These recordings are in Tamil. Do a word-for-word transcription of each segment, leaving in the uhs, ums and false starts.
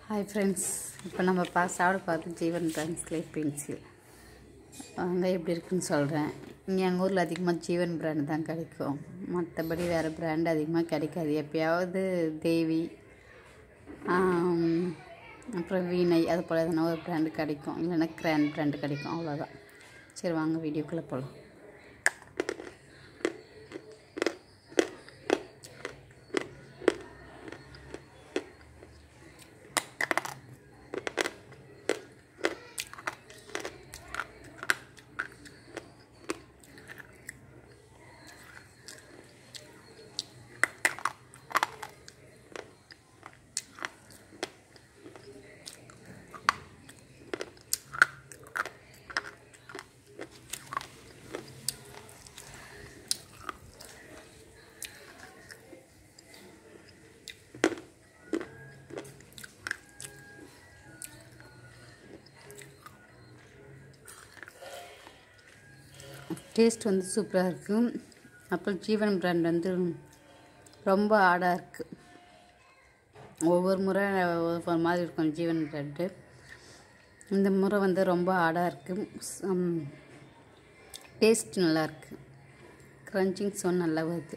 ஹாய் ஃப்ரெண்ட்ஸ், இப்போ நம்ம பா சாப்பிட பார்த்து ஜீவன் பிராண்ட் கிளே பென்சில் அங்கே எப்படி இருக்குன்னு சொல்கிறேன். இங்கே எங்கள் ஊரில் அதிகமாக ஜீவன் பிராண்டு தான் கிடைக்கும். மற்றபடி வேறு பிராண்டு அதிகமாக கிடைக்காது. எப்போயாவது தேவி அப்புறம் வீணை அது போல் எதனா ஒரு பிராண்டு கிடைக்கும், இல்லைன்னா கிராண்ட் பிராண்டு கிடைக்கும், அவ்வளோதான். சரி வாங்க வீடியோக்குள்ளே போகலாம். டேஸ்ட் வந்து சூப்பராக இருக்கும். அப்புறம் ஜீவன் பிராண்ட் வந்து ரொம்ப ஆடாக இருக்குது. ஒவ்வொரு முறை ஒவ்வொரு மாதிரி இருக்கும் ஜீவன் பிராண்டு. இந்த முறை வந்து ரொம்ப ஆடாக இருக்குது. டேஸ்ட் நல்லாயிருக்கு. க்ரன்ச்சிங் சவுண்ட் நல்லா வருது.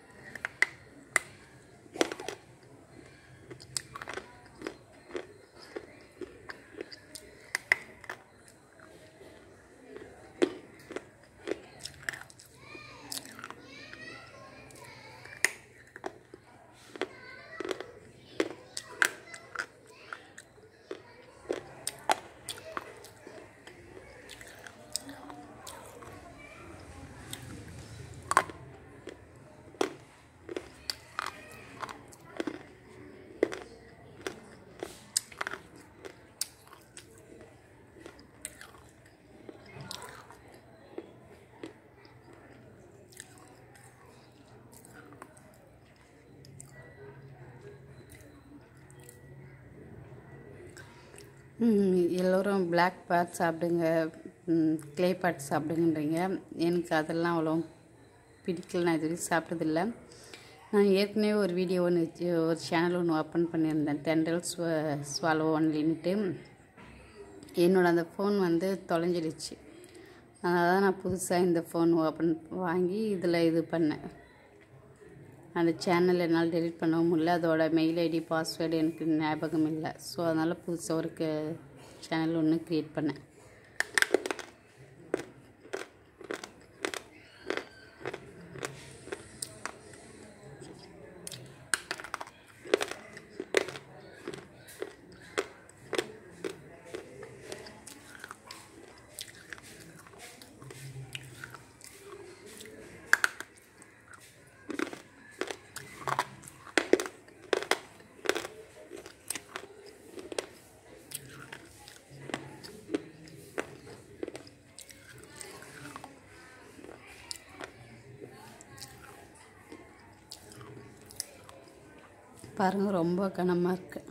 எல்லோரும் பிளாக் பார்ட் சாப்பிடுங்க, க்ளே பார்ட் சாப்பிடுங்கன்றீங்க. எனக்கு அதெல்லாம் அவ்வளோ பிடிக்கல. நான் இது வரைக்கும் சாப்பிட்டதில்லை. நான் ஏற்கனவே ஒரு வீடியோ ஒன்று ஒரு சேனல் ஒன்று ஓப்பன் பண்ணியிருந்தேன், டெண்டல் ஸ்வ ஸ்வாலோ ஒன்லின்ட்டு. என்னோடய அந்த ஃபோன் வந்து தொலைஞ்சிடுச்சு. அதனால தான் நான் புதுசாக இந்த ஃபோன் ஓப்பன் வாங்கி இதில் இது பண்ணேன். அந்த சேனல் என்னால் டெலிட் பண்ணவும் முடியல. அதோட மெயில் ஐடி பாஸ்வேர்டு எனக்கு ஞாபகம் இல்லை. ஸோ அதனால் புதுசாக ஒரு சேனல் ஒன்று க்ரியேட் பண்ணேன். பாருங்கள், ரொம்ப கனமாக இருக்குது.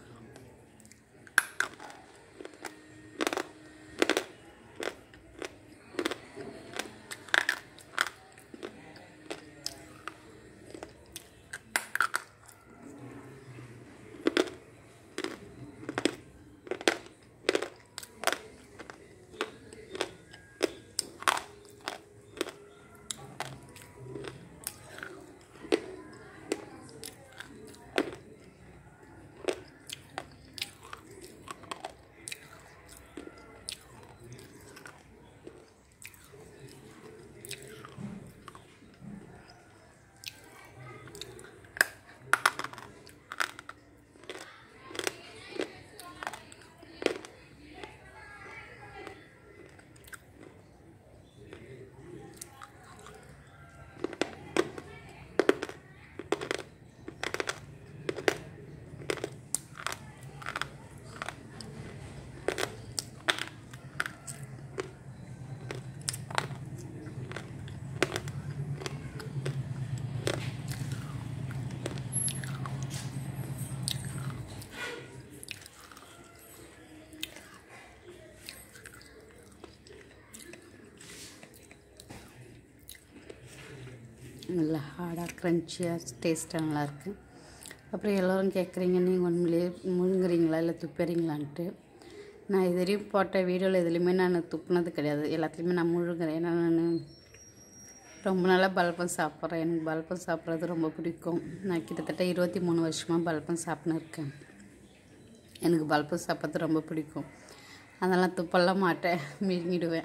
நல்லா ஹார்டாக க்ரன்ச்சியாக டேஸ்ட்டாக நல்லாயிருக்கு. அப்புறம் எல்லோரும் கேட்குறீங்க, நீங்கள் உண்மையிலே முழுங்குறீங்களா இல்லை துப்பிறீங்களான்ட்டு. நான் இது வரையும் போட்ட வீடியோவில் எதுலேயுமே நான் துப்புனது கிடையாது. எல்லாத்துலேயுமே நான் முழுகிறேன். ஏன்னா நான் ரொம்ப நாளாக பல்பம் சாப்பிட்றேன். எனக்கு பல்பம் சாப்பிட்றது ரொம்ப பிடிக்கும். நான் கிட்டத்தட்ட இருபத்தி மூணு வருஷமாக பல்பம் சாப்பிட்னு இருக்கேன். எனக்கு பல்பம் சாப்பிட்றது ரொம்ப பிடிக்கும். அதெல்லாம் துப்பெல்லாம் மாட்டேன், மீறிடுவேன்.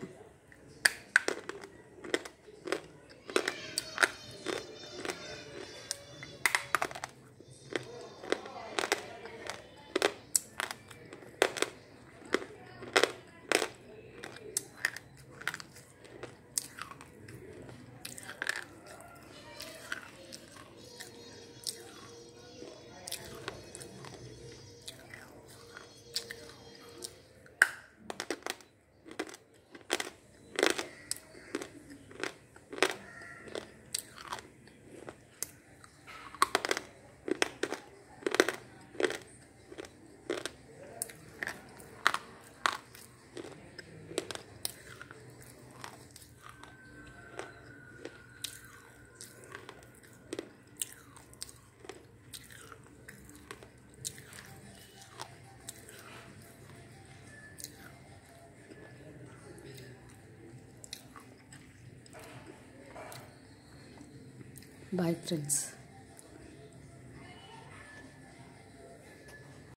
Bye friends.